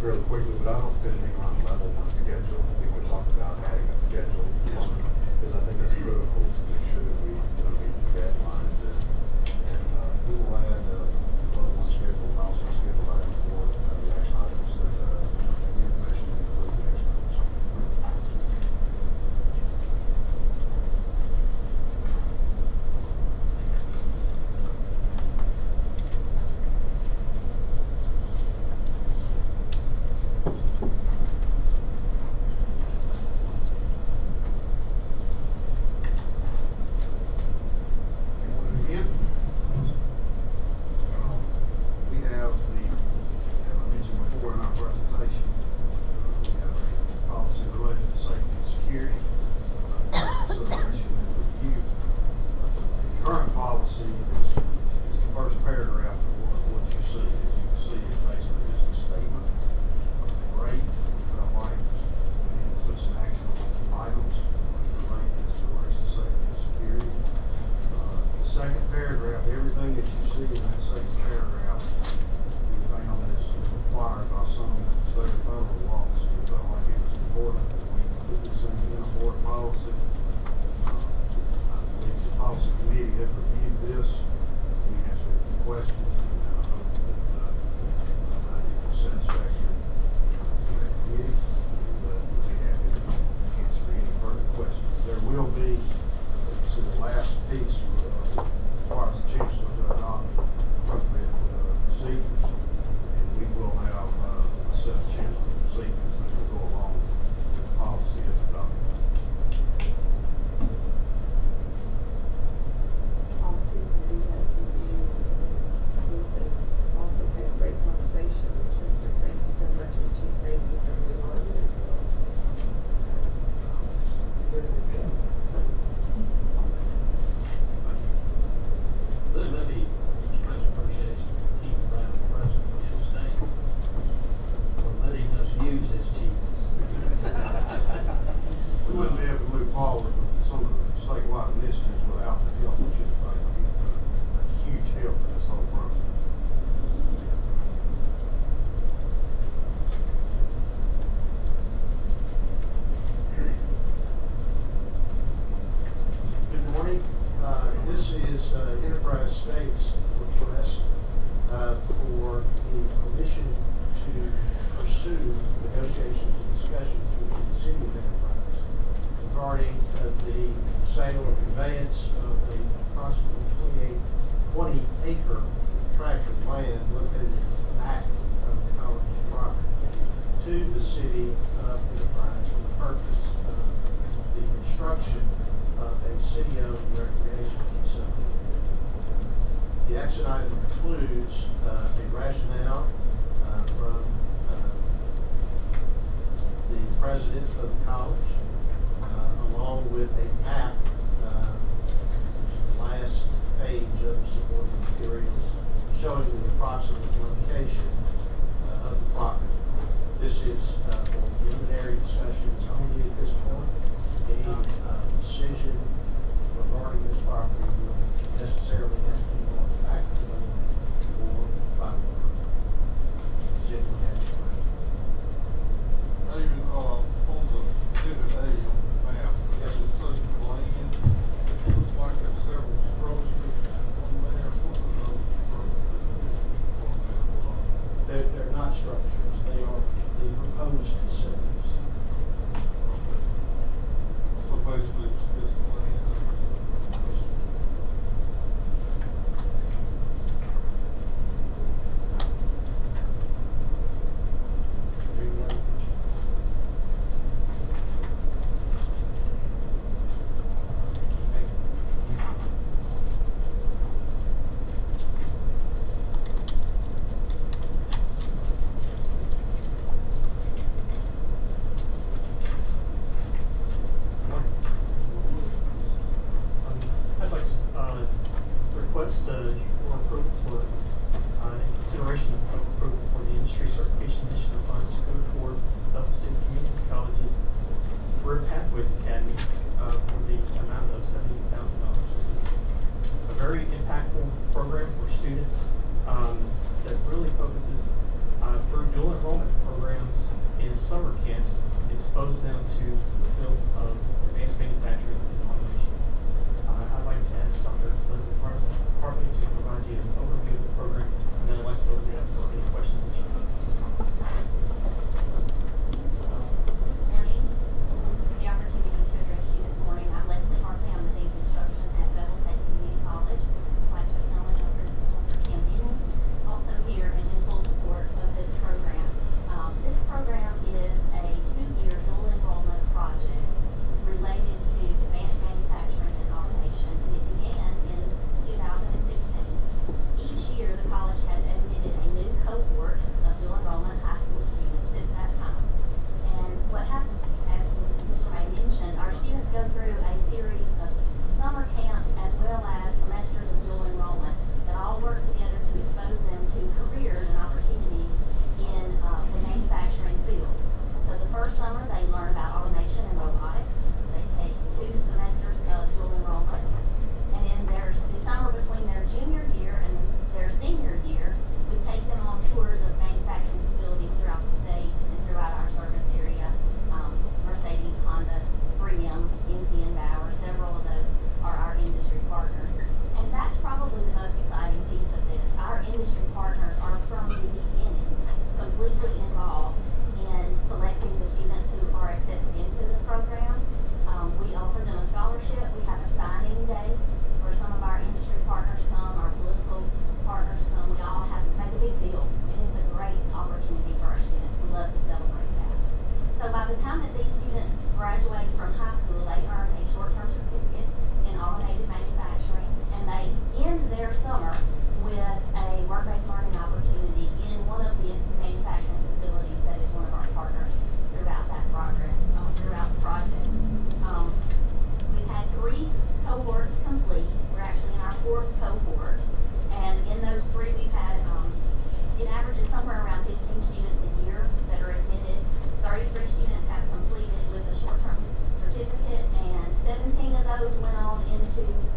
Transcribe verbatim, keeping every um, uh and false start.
fairly quickly, but I don't see anything around level one schedule. I think we talked about adding a schedule. Yes, sir. Because I think it's critical to make sure that we, you know, meet the deadlines, and, and uh, we will add the level one schedule and also schedule item for uh, the action items that uh, the information that include the action items. summer camps expose them to the fields of advanced manufacturing and automation. Uh, I'd like to ask Doctor Leslie Hartley to provide you an overview of the program, and then I'd like to open it up for any questions that you have. Morning. The opportunity to address you this morning. I'm Leslie Hartley. I'm the Dean of Instruction at Bevel State Community College. I'd like to acknowledge Doctor Cam Dennis, also here and in full support of this program. Um, this program is a two-year dual enrollment project related to advanced manufacturing and automation, and it began in two thousand sixteen. Each year, the college has admitted a new cohort of dual enrollment high school students since that time. And what happens, as Mister May mentioned, our students go through a series of summer camps as well as semesters of dual enrollment that all work together to expose them to careers and opportunities in uh, the manufacturing fields. So the first summer, they learn about automation and robotics. They take two semesters of dual enrollment. And then there's the summer between their junior year and their senior year, we take them on tours of manufacturing facilities throughout the state and throughout our service area. Um, Mercedes, Honda, three M, M T N Bauer, several of those are our industry partners. And that's probably the most exciting piece of this. Our industry partners are from the beginning completely involved in selecting the students who are accepted into the program. Um, we offer them a scholarship. We have a signing day where some of our industry partners come, our political partners come. We all have to make a big deal. It is a great opportunity for our students. We love to celebrate that. So by the time that these students graduate from high school, they earn a short-term certificate in automated manufacturing, and they end their summer with a work-based learning opportunity in one of the manufacturing facilities that is one of our partners throughout that progress, um, throughout the project. Um, we've had three cohorts complete. We're actually in our fourth cohort, and in those three we've had, um, it averages somewhere around fifteen students a year that are admitted. thirty-three students have completed with a short-term certificate, and seventeen of those went on into